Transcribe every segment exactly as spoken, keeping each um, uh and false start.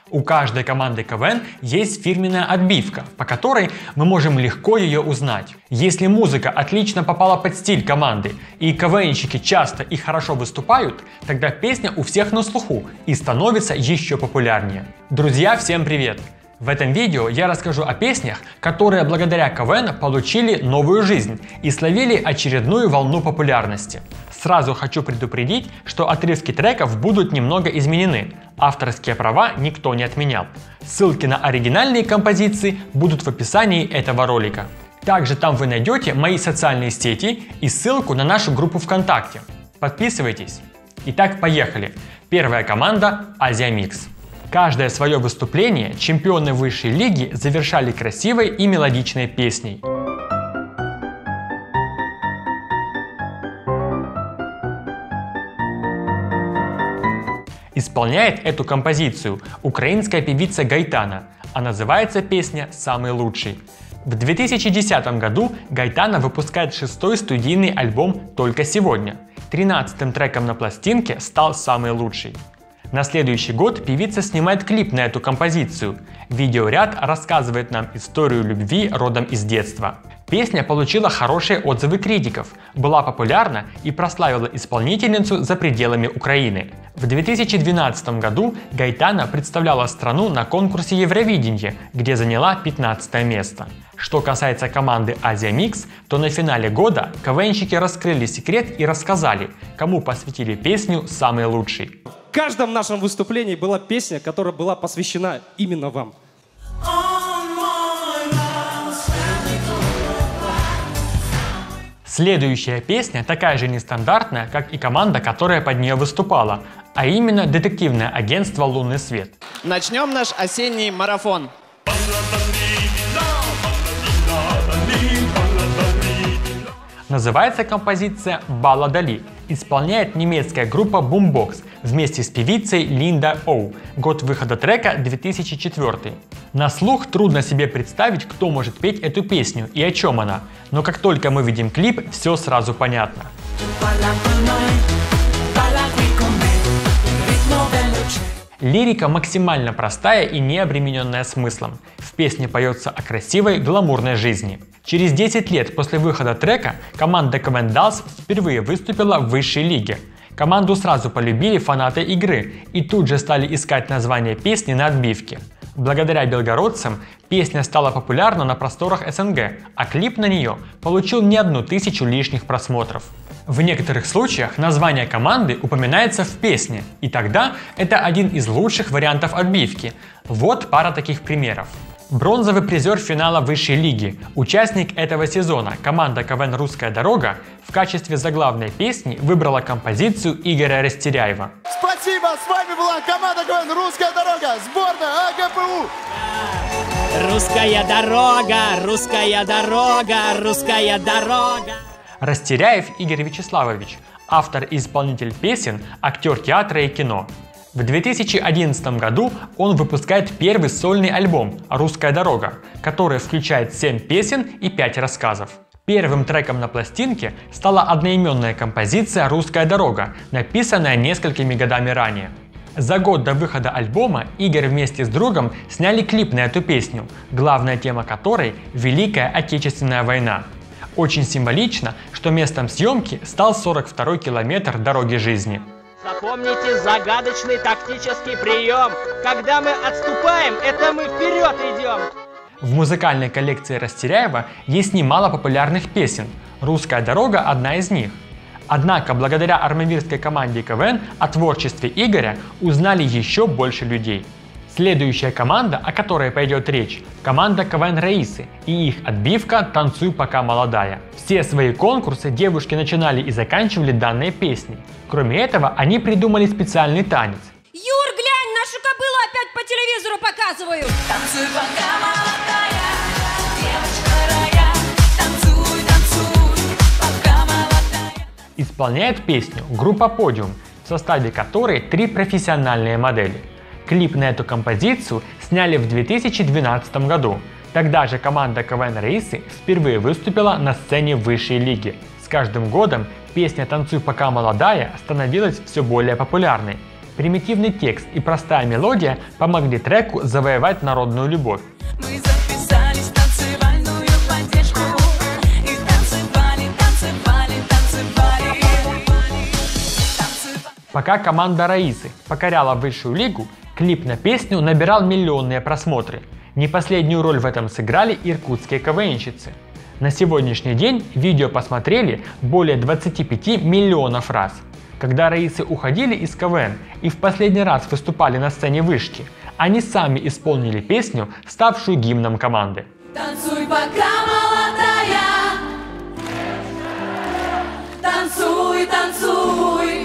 У каждой команды КВН есть фирменная отбивка, по которой мы можем легко ее узнать. Если музыка отлично попала под стиль команды и КВНщики часто и хорошо выступают, тогда песня у всех на слуху и становится еще популярнее. Друзья, всем привет! В этом видео я расскажу о песнях, которые благодаря КВН получили новую жизнь и словили очередную волну популярности. Сразу хочу предупредить, что отрывки треков будут немного изменены. Авторские права никто не отменял. Ссылки на оригинальные композиции будут в описании этого ролика. Также там вы найдете мои социальные сети и ссылку на нашу группу ВКонтакте. Подписывайтесь. Итак, поехали. Первая команда Азия Микс. Каждое свое выступление чемпионы высшей лиги завершали красивой и мелодичной песней. Исполняет эту композицию украинская певица Гайтана, а называется песня «Самый лучший». В две тысячи десятом году Гайтана выпускает шестой студийный альбом «Только сегодня». тринадцатым треком на пластинке стал «Самый лучший». На следующий год певица снимает клип на эту композицию. Видеоряд рассказывает нам историю любви родом из детства. Песня получила хорошие отзывы критиков, была популярна и прославила исполнительницу за пределами Украины. В две тысячи двенадцатом году Гайтана представляла страну на конкурсе Евровидения, где заняла пятнадцатое место. Что касается команды Азия Микс, то на финале года КВНщики раскрыли секрет и рассказали, кому посвятили песню «Самый лучший». В каждом нашем выступлении была песня, которая была посвящена именно вам. Следующая песня такая же нестандартная, как и команда, которая под нее выступала, а именно детективное агентство «Лунный свет». Начнем наш осенний марафон. Называется композиция «Бала Дали». Исполняет немецкая группа Boombox вместе с певицей Линда Оу. Год выхода трека две тысячи четвёртый. На слух трудно себе представить, кто может петь эту песню и о чем она, но как только мы видим клип, все сразу понятно. Лирика максимально простая и не обремененная смыслом. В песне поется о красивой, гламурной жизни. Через десять лет после выхода трека команда КВН Dolls впервые выступила в высшей лиге. Команду сразу полюбили фанаты игры и тут же стали искать название песни на отбивке. Благодаря белгородцам песня стала популярна на просторах СНГ, а клип на нее получил не одну тысячу лишних просмотров. В некоторых случаях название команды упоминается в песне, и тогда это один из лучших вариантов отбивки. Вот пара таких примеров. Бронзовый призер финала высшей лиги, участник этого сезона, команда КВН «Русская дорога» в качестве заглавной песни выбрала композицию Игоря Растеряева. Спасибо, с вами была команда КВН «Русская дорога», сборная АГПУ. Русская дорога, русская дорога, русская дорога. Растеряев Игорь Вячеславович, автор и исполнитель песен, актер театра и кино. В две тысячи одиннадцатом году он выпускает первый сольный альбом «Русская дорога», который включает семь песен и пять рассказов. Первым треком на пластинке стала одноименная композиция «Русская дорога», написанная несколькими годами ранее. За год до выхода альбома Игорь вместе с другом сняли клип на эту песню, главная тема которой – Великая Отечественная война. Очень символично, что местом съемки стал сорок второй километр дороги жизни. Запомните загадочный тактический прием. Когда мы отступаем, это мы вперед идем. В музыкальной коллекции Растеряева есть немало популярных песен. «Русская дорога» – одна из них. Однако, благодаря армавирской команде КВН о творчестве Игоря узнали еще больше людей. Следующая команда, о которой пойдет речь, команда КВН Раисы и их отбивка «Танцуй, пока молодая». Все свои конкурсы девушки начинали и заканчивали данной песней. Кроме этого, они придумали специальный танец. Юр, глянь, нашу кобылу опять по телевизору показывают. Танцуй, пока молодая, девочка рая, танцуй, танцуй, пока молодая. Исполняет песню группа Podium, в составе которой три профессиональные модели. Клип на эту композицию сняли в две тысячи двенадцатом году. Тогда же команда КВН Раисы впервые выступила на сцене высшей лиги. С каждым годом песня «Танцуй, пока молодая» становилась все более популярной. Примитивный текст и простая мелодия помогли треку завоевать народную любовь. Мы записались в танцевальную поддержку и танцевали, танцевали, танцевали, танцевали. Пока команда Раисы покоряла высшую лигу, клип на песню набирал миллионные просмотры. Не последнюю роль в этом сыграли иркутские КВНщицы. На сегодняшний день видео посмотрели более двадцати пяти миллионов раз. Когда Раисы уходили из КВН и в последний раз выступали на сцене вышки, они сами исполнили песню, ставшую гимном команды. Танцуй, пока молодая, танцуй, танцуй.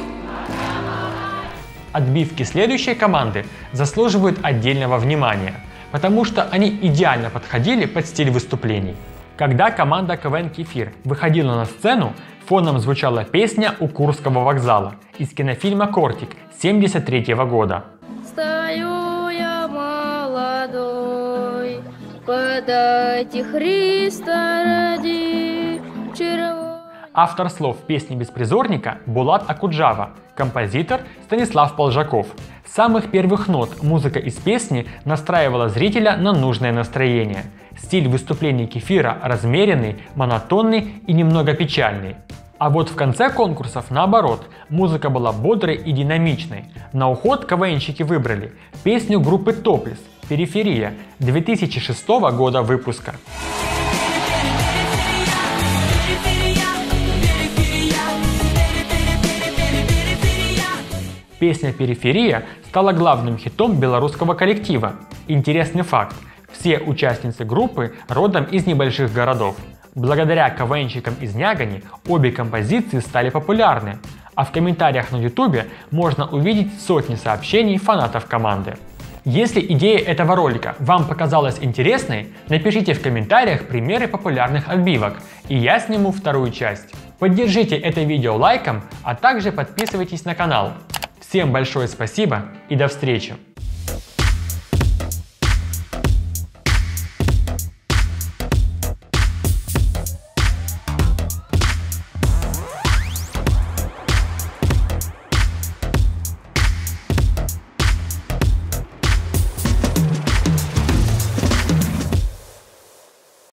Отбивки следующей команды заслуживают отдельного внимания, потому что они идеально подходили под стиль выступлений. Когда команда КВН «Кефир» выходила на сцену, фоном звучала песня «У Курского вокзала» из кинофильма «Кортик» семьдесят третьего года. Стою я молодой, подайте Христа ради червоной. Автор слов песни «Беспризорника» Булат Акуджава, композитор Станислав Полжаков. С самых первых нот музыка из песни настраивала зрителя на нужное настроение. Стиль выступлений Кефира размеренный, монотонный и немного печальный. А вот в конце конкурсов наоборот, музыка была бодрой и динамичной. На уход КВНщики выбрали песню группы Топлес «Периферия» две тысячи шестого года выпуска. Песня «Периферия» стала главным хитом белорусского коллектива. Интересный факт. Все участницы группы родом из небольших городов. Благодаря КВНщикам из Нягани обе композиции стали популярны, а в комментариях на ютубе можно увидеть сотни сообщений фанатов команды. Если идея этого ролика вам показалась интересной, напишите в комментариях примеры популярных отбивок, и я сниму вторую часть. Поддержите это видео лайком, а также подписывайтесь на канал. Всем большое спасибо и до встречи!